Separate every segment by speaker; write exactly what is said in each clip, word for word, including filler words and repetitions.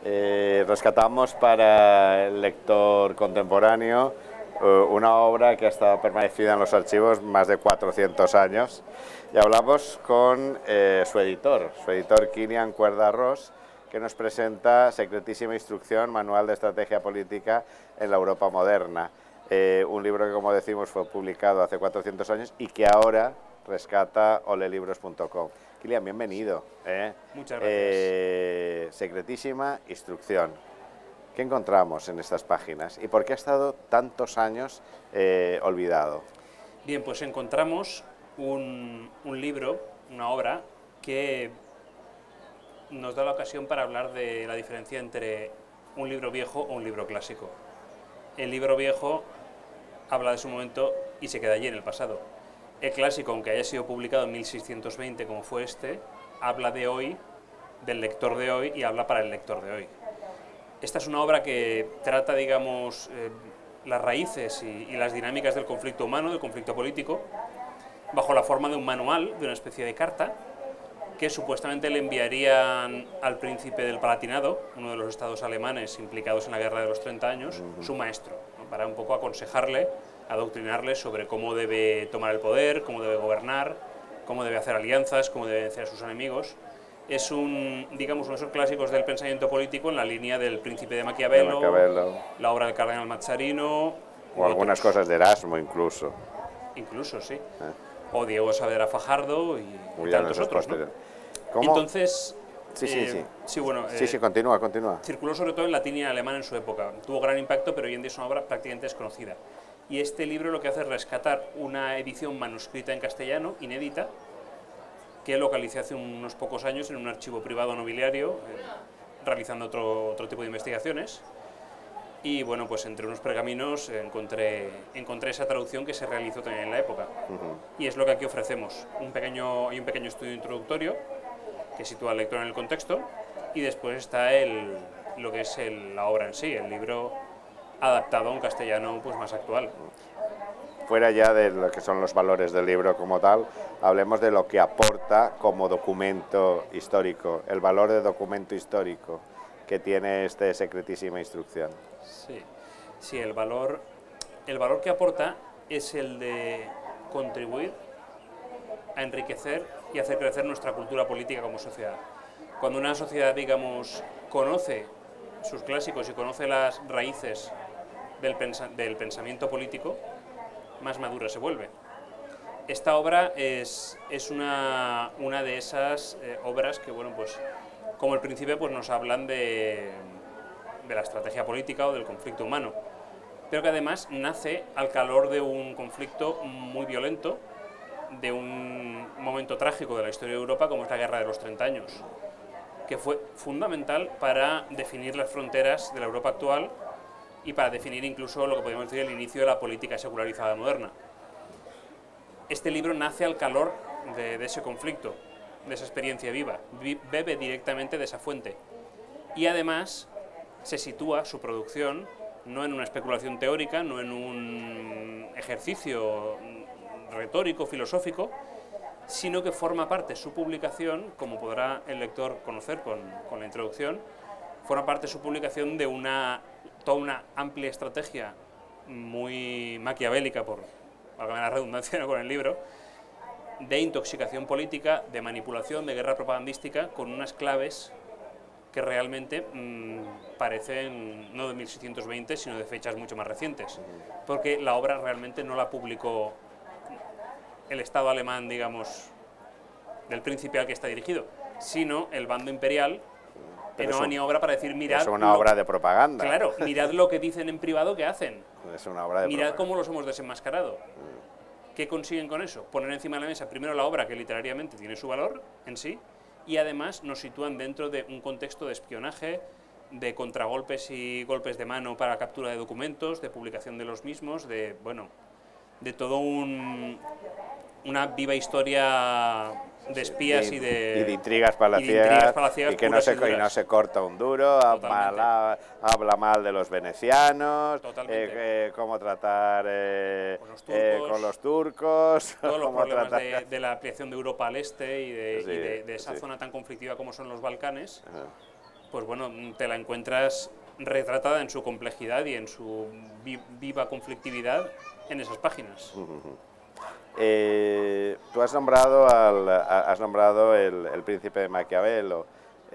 Speaker 1: eh, rescatamos para el lector contemporáneo eh, una obra que ha estado permanecida en los archivos más de cuatrocientos años, y hablamos con eh, su editor, su editor Kilian Cuerda-Ros, que nos presenta Secretísima Instrucción, Manual de Estrategia Política en la Europa Moderna. Eh, un libro que, como decimos, fue publicado hace cuatrocientos años y que ahora rescata olelibros punto com. Kilian, bienvenido. ¿eh?
Speaker 2: Muchas gracias.
Speaker 1: Eh, secretísima Instrucción. ¿Qué encontramos en estas páginas y por qué ha estado tantos años eh, olvidado?
Speaker 2: Bien, pues encontramos un, un libro, una obra, que nos da la ocasión para hablar de la diferencia entre un libro viejo o un libro clásico. El libro viejo habla de su momento y se queda allí en el pasado. El clásico, aunque haya sido publicado en mil seiscientos veinte como fue este, habla de hoy, del lector de hoy, y habla para el lector de hoy. Esta es una obra que trata, digamos, eh, las raíces y, y las dinámicas del conflicto humano, del conflicto político, bajo la forma de un manual, de una especie de carta, que supuestamente le enviarían al príncipe del Palatinado, uno de los estados alemanes implicados en la guerra de los treinta años, uh-huh. su maestro, ¿no? Para un poco aconsejarle, adoctrinarle sobre cómo debe tomar el poder, cómo debe gobernar, cómo debe hacer alianzas, cómo debe vencer a sus enemigos. Es un, digamos, uno de esos clásicos del pensamiento político en la línea del Príncipe de Maquiavelo, de Maquiavelo. La obra del cardenal Mazzarino...
Speaker 1: O algunas otros. Cosas de Erasmo incluso.
Speaker 2: Incluso, sí. ¿Eh? O Diego Saavedra Fajardo y, y tantos otros, ¿no?
Speaker 1: ¿Cómo?
Speaker 2: Entonces,
Speaker 1: sí, sí,
Speaker 2: eh,
Speaker 1: sí.
Speaker 2: Sí, bueno,
Speaker 1: sí,
Speaker 2: eh,
Speaker 1: sí, continúa, continúa.
Speaker 2: Circuló sobre todo en latín y en alemán en su época. Tuvo gran impacto, pero hoy en día es una obra prácticamente desconocida. Y este libro lo que hace es rescatar una edición manuscrita en castellano, inédita, que localicé hace unos pocos años en un archivo privado nobiliario, eh, realizando otro, otro tipo de investigaciones. Y bueno, pues entre unos pergaminos eh, encontré, encontré esa traducción que se realizó también en la época. Uh-huh. Y es lo que aquí ofrecemos. Un pequeño, hay un pequeño estudio introductorio que sitúa al lector en el contexto, y después está el, lo que es el, la obra en sí, el libro adaptado a un castellano pues, más actual.
Speaker 1: Fuera ya de lo que son los valores del libro como tal, hablemos de lo que aporta como documento histórico, el valor de documento histórico que tiene este Secretísima Instrucción.
Speaker 2: Sí, sí, el valor, el valor que aporta es el de contribuir a enriquecer y hacer crecer nuestra cultura política como sociedad. Cuando una sociedad, digamos, conoce sus clásicos y conoce las raíces del, pensa del pensamiento político, más madura se vuelve. Esta obra es, es una, una de esas eh, obras que, bueno, pues, como el Príncipe, pues nos hablan de, de la estrategia política o del conflicto humano, pero que además nace al calor de un conflicto muy violento, de un momento trágico de la historia de Europa como es la Guerra de los treinta años, que fue fundamental para definir las fronteras de la Europa actual y para definir incluso lo que podríamos decir el inicio de la política secularizada moderna. Este libro nace al calor de, de ese conflicto, de esa experiencia viva, bebe directamente de esa fuente, y además se sitúa su producción no en una especulación teórica, no en un ejercicio retórico, filosófico, sino que forma parte, su publicación, como podrá el lector conocer con, con la introducción, forma parte de su publicación de una, toda una amplia estrategia muy maquiavélica, por valga la redundancia, ¿no?, con el libro, de intoxicación política, de manipulación, de guerra propagandística, con unas claves que realmente mmm, parecen no de mil seiscientos veinte, sino de fechas mucho más recientes, porque la obra realmente no la publicó el Estado alemán, digamos, del príncipe al que está dirigido, sino el bando imperial, en una maniobra para decir, mirad...
Speaker 1: Es una
Speaker 2: lo,
Speaker 1: obra de propaganda.
Speaker 2: Claro, mirad lo que dicen en privado que hacen.
Speaker 1: Es una obra de
Speaker 2: mirad
Speaker 1: propaganda.
Speaker 2: Cómo los hemos desenmascarado. ¿Qué consiguen con eso? Poner encima de la mesa primero la obra, que literariamente tiene su valor en sí, y además nos sitúan dentro de un contexto de espionaje, de contragolpes y golpes de mano para captura de documentos, de publicación de los mismos, de, bueno, de todo un... una viva historia de espías
Speaker 1: sí,
Speaker 2: y, de,
Speaker 1: y de intrigas palaciegas,
Speaker 2: y, de intrigas palaciegas
Speaker 1: y que no se, y no se corta un duro, habla, habla mal de los venecianos, eh, eh, cómo tratar eh,
Speaker 2: con, los turcos,
Speaker 1: eh, con los turcos,
Speaker 2: todos los problemas
Speaker 1: tratar...
Speaker 2: de, de la ampliación de Europa al este y de,
Speaker 1: sí,
Speaker 2: y de, de esa
Speaker 1: sí.
Speaker 2: zona tan conflictiva como son los Balcanes. Ajá. pues bueno, te la encuentras retratada en su complejidad y en su vi viva conflictividad en esas páginas.
Speaker 1: Uh-huh. eh, tú has nombrado, al, has nombrado el, el príncipe de Maquiavelo.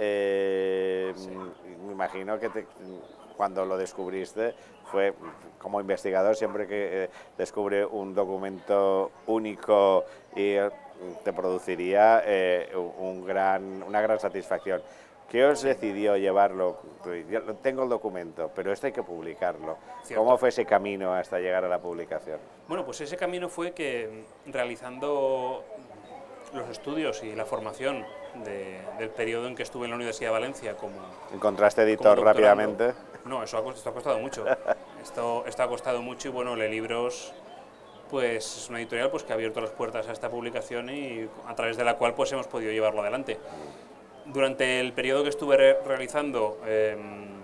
Speaker 1: Eh, sí. Me imagino que te, cuando lo descubriste fue como investigador, siempre que eh, descubre un documento único y te produciría eh, un gran, una gran satisfacción. ¿Qué os decidió llevarlo? Yo tengo el documento, pero esto hay que publicarlo. Cierto. ¿Cómo fue ese camino hasta llegar a la publicación?
Speaker 2: Bueno, pues ese camino fue que realizando los estudios y la formación de, del periodo en que estuve en la Universidad de Valencia como...
Speaker 1: ¿Encontraste editor rápidamente?
Speaker 2: No, eso ha, esto ha costado mucho. Esto, esto ha costado mucho y bueno, Le Libros pues, es una editorial pues, que ha abierto las puertas a esta publicación y a través de la cual pues, hemos podido llevarlo adelante. Durante el periodo que estuve re realizando eh,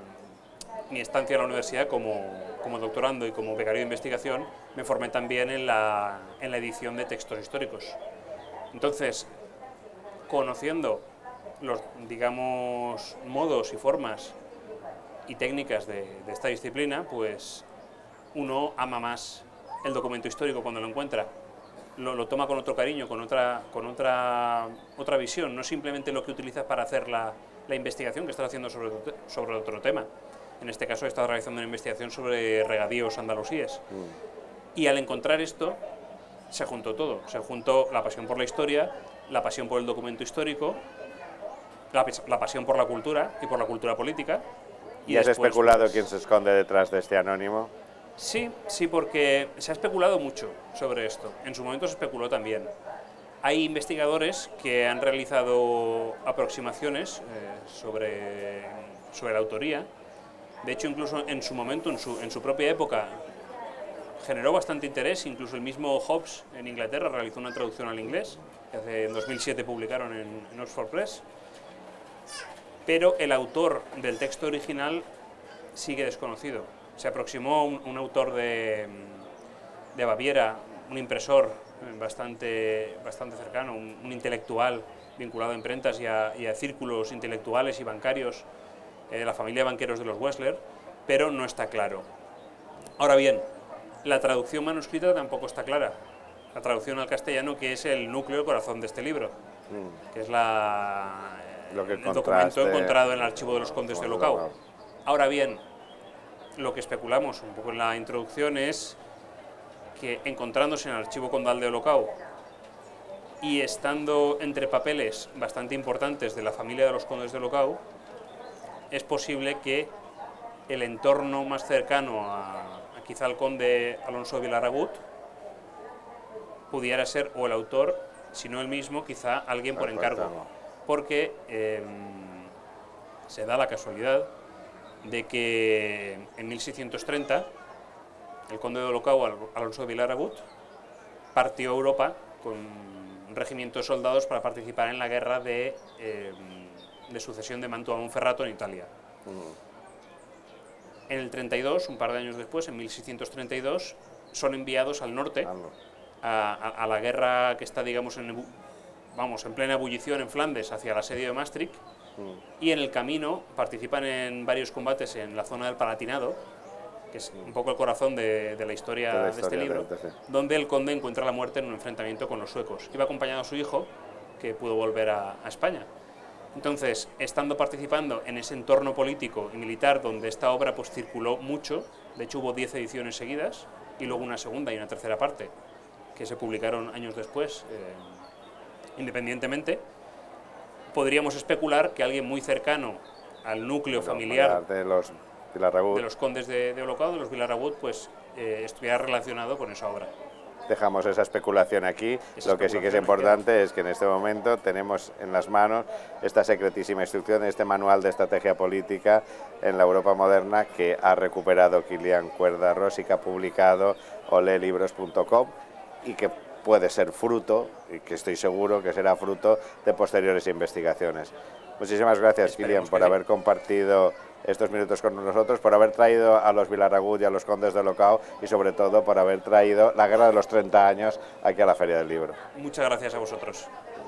Speaker 2: mi estancia en la universidad como, como doctorando y como becario de investigación, me formé también en la, en la edición de textos históricos. Entonces, conociendo los, digamos, modos y formas y técnicas de, de esta disciplina, pues uno ama más el documento histórico cuando lo encuentra. Lo, lo toma con otro cariño, con otra, con otra, otra visión, no simplemente lo que utilizas para hacer la, la investigación que estás haciendo sobre, sobre otro tema. En este caso he estado realizando una investigación sobre regadíos andalusíes. Mm. Y al encontrar esto, se juntó todo. Se juntó la pasión por la historia, la pasión por el documento histórico, la, la pasión por la cultura y por la cultura política.
Speaker 1: ¿Y, ¿Y has después, especulado pues, quién se esconde detrás de este anónimo?
Speaker 2: Sí, sí, porque se ha especulado mucho sobre esto. En su momento se especuló también. Hay investigadores que han realizado aproximaciones eh, sobre, sobre la autoría. De hecho, incluso en su momento, en su, en su propia época, generó bastante interés. Incluso el mismo Hobbes en Inglaterra realizó una traducción al inglés, que hace, en dos mil siete publicaron en, en Oxford Press. Pero el autor del texto original sigue desconocido. Se aproximó un, un autor de, de Baviera, un impresor bastante, bastante cercano, un, un intelectual vinculado a imprentas y a, y a círculos intelectuales y bancarios eh, de la familia de banqueros de los Wessler, pero no está claro. Ahora bien, la traducción manuscrita tampoco está clara. La traducción al castellano, que es el núcleo, el corazón de este libro, mm. que es la,
Speaker 1: Lo que
Speaker 2: el documento encontrado en el archivo de los condes de Olocau. Ahora bien, lo que especulamos un poco en la introducción es que encontrándose en el archivo condal de Olocau y estando entre papeles bastante importantes de la familia de los condes de Olocau, es posible que el entorno más cercano a, a quizá al conde Alonso de Vilaragut pudiera ser o el autor, si no el mismo, quizá alguien por encargo, porque eh, se da la casualidad de que en mil seiscientos treinta el conde de Olocau, Alonso de Vilaragut, partió a Europa con un regimiento de soldados para participar en la guerra de, eh, de sucesión de Mantua Monferrato en Italia. Uh-huh. En el treinta y dos, un par de años después, en mil seiscientos treinta y dos, son enviados al norte a, a, a la guerra que está, digamos, en, vamos, en plena ebullición en Flandes hacia el asedio de Maastricht. Y en el camino participan en varios combates en la zona del Palatinado, que es un poco el corazón de, de la historia de, la historia de este libro, de, de, sí. donde el conde encuentra la muerte en un enfrentamiento con los suecos. Iba acompañado a su hijo, que pudo volver a, a España. Entonces, estando participando en ese entorno político y militar donde esta obra pues, circuló mucho, de hecho hubo diez ediciones seguidas, y luego una segunda y una tercera parte, que se publicaron años después, eh, independientemente, podríamos especular que alguien muy cercano al núcleo familiar
Speaker 1: de los Vilaragut,
Speaker 2: de los condes de, de Olocau, de los Vilaragut, pues eh, estuviera relacionado con esa obra.
Speaker 1: Dejamos esa especulación aquí. Esa Lo que sí que es importante es que en este momento tenemos en las manos esta secretísima instrucción, este manual de estrategia política en la Europa moderna que ha recuperado Kilian Cuerda-Ros y que ha publicado ole libros punto com y que puede ser fruto, y que estoy seguro que será fruto de posteriores investigaciones. Muchísimas gracias, Kilian, por haber compartido estos minutos con nosotros, por haber traído a los Vilaragut y a los condes de Olocau y sobre todo por haber traído la guerra de los treinta años aquí a la Feria del Libro.
Speaker 2: Muchas gracias a vosotros.